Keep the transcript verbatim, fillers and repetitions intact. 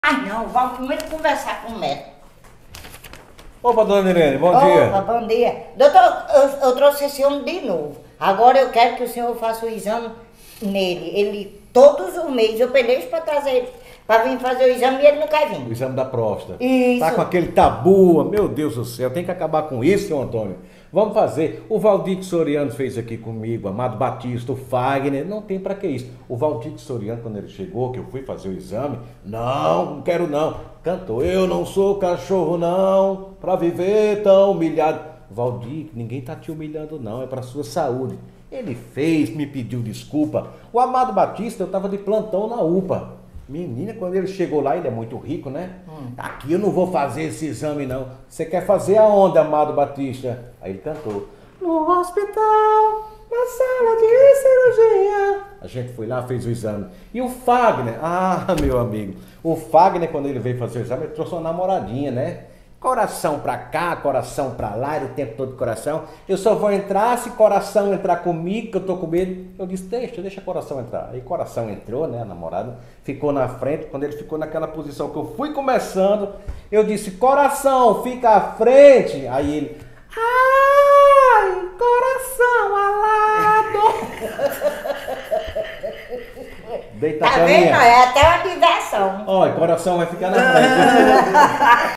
Ah, não, vamos primeiro conversar com o médico. Opa, dona Irene, bom Opa, dia. bom dia. Doutor, eu, eu trouxe esse homem de novo. Agora eu quero que o senhor faça o exame nele. Ele, todos os meses, eu pelejo para trazer ele, para vir fazer o exame e ele não quer vir. O exame da próstata. Isso. Tá com aquele tabu, meu Deus do céu, tem que acabar com isso, senhor Antônio. Vamos fazer. O Valdir Soriano fez aqui comigo, Amado Batista, o Fagner, não tem pra que isso. O Valdir Soriano, quando ele chegou, que eu fui fazer o exame, não, não quero não. Cantou, eu não sou cachorro não, pra viver tão humilhado. Valdir, ninguém tá te humilhando não, é pra sua saúde. Ele fez, me pediu desculpa. O Amado Batista, eu tava de plantão na U P A. Menina, quando ele chegou lá, ele é muito rico, né? Hum. Aqui eu não vou fazer esse exame, não. Você quer fazer aonde, Amado Batista? Aí ele cantou. No hospital, na sala de cirurgia. A gente foi lá, fez o exame. E o Fagner, ah, meu amigo. O Fagner, quando ele veio fazer o exame, ele trouxe uma namoradinha, né? Coração pra cá, coração pra lá, era o tempo todo de coração. Eu só vou entrar se coração entrar comigo, que eu tô com medo. Eu disse, deixa, deixa coração entrar. Aí coração entrou, né, a namorada, ficou na frente. Quando ele ficou naquela posição que eu fui começando, eu disse, coração, fica à frente. Aí ele, ai, coração alado. Deita Tá pra vendo? minha. É até uma diversão. Olha, coração vai ficar na frente.